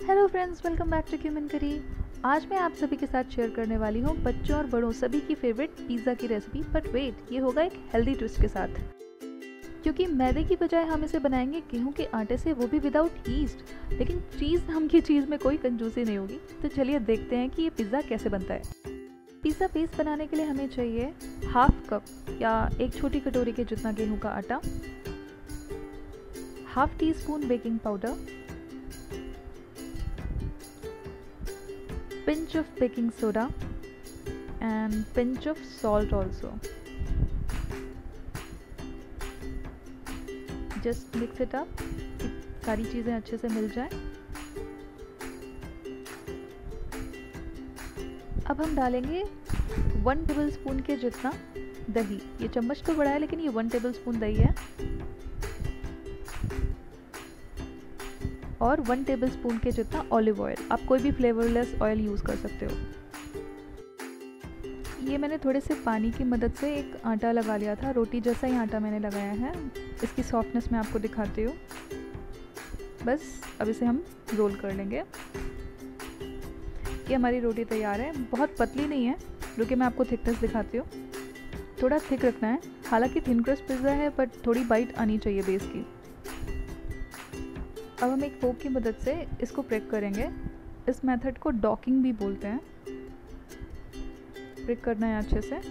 Hello friends, welcome back to cumin curry. आज मैं आप सभी के साथ शेयर करने वाली हूँ बच्चों और बड़ों सभी की फेवरेट पिज़्ज़ा की रेसिपी। बट वेट, ये होगा एक हेल्दी ट्विस्ट के साथ, क्योंकि मैदे की बजाय हम इसे बनाएंगे गेहूं के आटे से, वो भी विदाउट ईस्ट। लेकिन चीज़ नाम की चीज़ में कोई कंजूसी नहीं होगी। तो चलिए देखते हैं कि ये पिज़्ज़ा कैसे बनता है। पिज़्ज़ा पेस्ट बनाने के लिए हमें चाहिए हाफ कप या एक छोटी कटोरी के जितना गेहूं का आटा, half teaspoon baking powder, pinch of baking soda and pinch of salt also. Just mix it up कि सारी चीज़ें अच्छे से मिल जाए। अब हम डालेंगे 1 टेबलस्पून के जितना दही। ये चम्मच तो बड़ा है लेकिन ये 1 टेबलस्पून दही है, और 1 टेबलस्पून के जितना ऑलिव ऑयल। आप कोई भी फ्लेवरलेस ऑयल यूज़ कर सकते हो। ये मैंने थोड़े से पानी की मदद से एक आटा लगा लिया था, रोटी जैसा ही आटा मैंने लगाया है। इसकी सॉफ्टनेस मैं आपको दिखाती हूँ। बस अब इसे हम रोल कर लेंगे। ये हमारी रोटी तैयार है। बहुत पतली नहीं है, रुकिए मैं आपको थिकनेस दिखाती हूँ। थोड़ा थिक रखना है। हालांकि थिन क्रस्ट पिज़्ज़ा है बट थोड़ी बाइट आनी चाहिए बेस की। अब हम एक फोक की मदद से इसको प्रेक करेंगे। इस मेथड को डॉकिंग भी बोलते हैं। प्रेक करना है अच्छे से।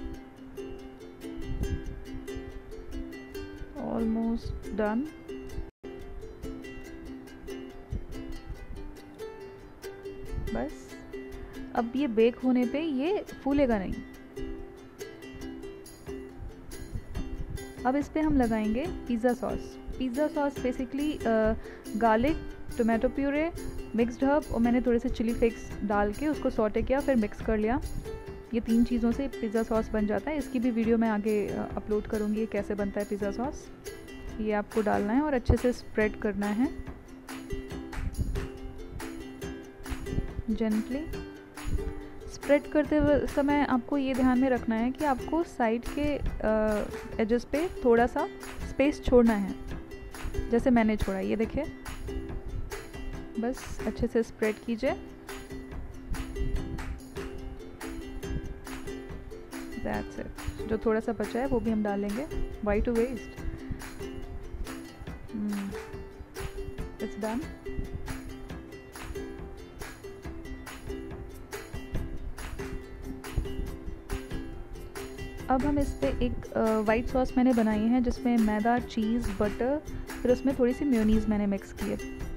Almost done. बस अब ये बेक होने पे ये फूलेगा नहीं। अब इस पे हम लगाएंगे pizza sauce. Pizza sauce basically garlic, tomato puree, mixed herb और मैंने थोड़े से चिली फ्लेक्स डाल के उसको सॉटे किया, फिर मिक्स कर लिया। ये 3 चीज़ों से पिज़्ज़ा सॉस बन जाता है। इसकी भी वीडियो मैं आगे अपलोड करूँगी कैसे बनता है पिज़्ज़ा सॉस। ये आपको डालना है और अच्छे से स्प्रेड करना है जेंटली। स्प्रेड करते समय आपको ये ध्यान में रखना है कि आपको साइड के एजेस पे थोड़ा सा स्पेस छोड़ना है, जैसे मैंने छोड़ा। ये देखिए, बस अच्छे से स्प्रेड कीजिए। That's it. जो थोड़ा सा बचा है वो भी हम डालेंगे। Why to waste. It's done. अब हम इस पे एक वाइट सॉस मैंने बनाई है जिसमें मैदा, चीज़, बटर, फिर उसमें थोड़ी सी मेयोनीज़ मैंने मिक्स की है।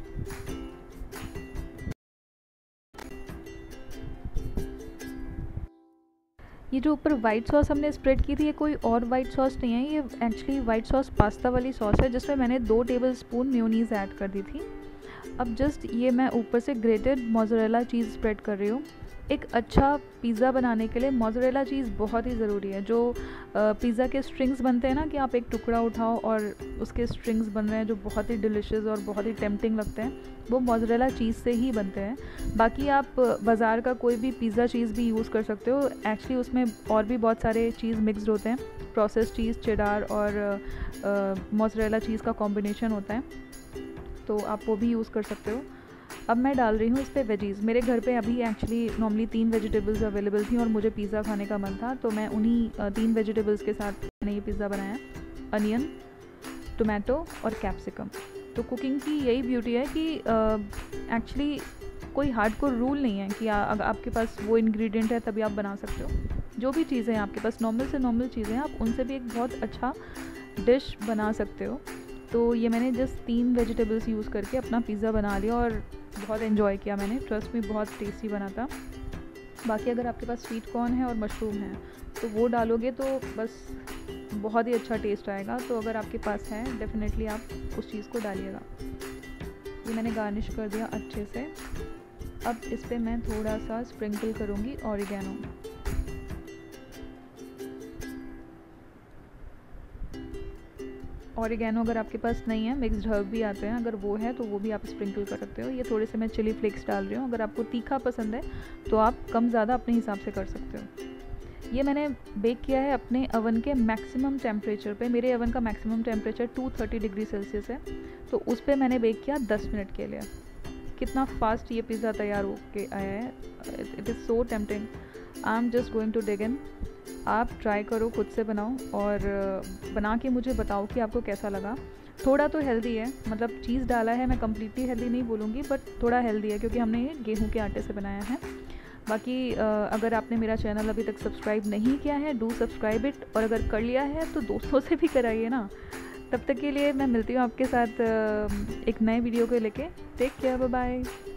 ये जो ऊपर वाइट सॉस हमने स्प्रेड की थी, ये कोई और वाइट सॉस नहीं है। ये एक्चुअली वाइट सॉस पास्ता वाली सॉस है जिसमें मैंने 2 टेबलस्पून मेयोनीज़ ऐड कर दी थी। अब जस्ट ये मैं ऊपर से ग्रेटेड मोज़रेला चीज़ स्प्रेड कर रही हूँ। एक अच्छा पिज़्ज़ा बनाने के लिए मोज़रेला चीज़ बहुत ही ज़रूरी है। जो पिज़्ज़ा के स्ट्रिंग्स बनते हैं ना, कि आप एक टुकड़ा उठाओ और उसके स्ट्रिंग्स बन रहे हैं जो बहुत ही डिलिशियस और बहुत ही टेम्पटिंग लगते हैं, वो मोज़रेला चीज़ से ही बनते हैं। बाकी आप बाज़ार का कोई भी पिज़्ज़ा चीज़ भी यूज़ कर सकते हो। एक्चुअली उसमें और भी बहुत सारे चीज़ मिक्सड होते हैं। प्रोसेस चीज़, चेडार और मोज़रेला चीज़ का कॉम्बिनेशन होता है, तो आप वो भी यूज़ कर सकते हो। अब मैं डाल रही हूँ इस पर वेजीज़। मेरे घर पे अभी एक्चुअली नॉर्मली 3 वेजिटेबल्स अवेलेबल थी और मुझे पिज़्ज़ा खाने का मन था, तो मैं उन्हीं 3 वेजिटेबल्स के साथ मैंने ये पिज़्ज़ा बनाया। अनियन, टोमेटो और कैप्सिकम। तो कुकिंग की यही ब्यूटी है कि एक्चुअली कोई हार्डकोर रूल नहीं है कि अगर आपके पास वो इंग्रेडिएंट है तभी आप बना सकते हो। जो भी चीज़ें हैं आपके पास, नॉर्मल से नॉर्मल चीज़ें हैं, आप उनसे भी एक बहुत अच्छा डिश बना सकते हो। तो ये मैंने जस्ट 3 वेजिटेबल्स यूज़ करके अपना पिज़्ज़ा बना लिया और बहुत एंजॉय किया मैंने। ट्रस्ट में बहुत टेस्टी बना था। बाकी अगर आपके पास स्वीट कॉर्न है और मशरूम है तो वो डालोगे तो बस बहुत ही अच्छा टेस्ट आएगा। तो अगर आपके पास है, डेफिनेटली आप उस चीज़ को डालिएगा। ये मैंने गार्निश कर दिया अच्छे से। अब इस पर मैं थोड़ा सा स्प्रिंकल करूँगी ऑरिगेनो। ऑरिगेनो अगर आपके पास नहीं है, मिक्स्ड हर्ब भी आते हैं, अगर वो है तो वो भी आप स्प्रिंकल कर सकते हो। ये थोड़े से मैं चिली फ्लेक्स डाल रही हूँ। अगर आपको तीखा पसंद है तो आप कम ज़्यादा अपने हिसाब से कर सकते हो। ये मैंने बेक किया है अपने अवन के मैक्सिमम टेम्परेचर पे। मेरे अवन का मैक्सिमम टेम्परेचर 230 डिग्री सेल्सियस है, तो उस पर मैंने बेक किया 10 मिनट के लिए। कितना फास्ट ये पिज़्ज़ा तैयार हो के आया है। It is so tempting. I am just going to dig in. आप ट्राई करो, खुद से बनाओ और बना के मुझे बताओ कि आपको कैसा लगा। थोड़ा तो हेल्दी है, मतलब चीज़ डाला है, मैं कम्प्लीटली हेल्दी नहीं बोलूँगी, बट थोड़ा हेल्दी है क्योंकि हमने ये गेहूं के आटे से बनाया है। बाकी अगर आपने मेरा चैनल अभी तक सब्सक्राइब नहीं किया है, डू सब्सक्राइब इट, और अगर कर लिया है तो दोस्तों से भी कराइए ना। तब तक के लिए मैं मिलती हूँ आपके साथ एक नए वीडियो को लेके। Take care, bye bye.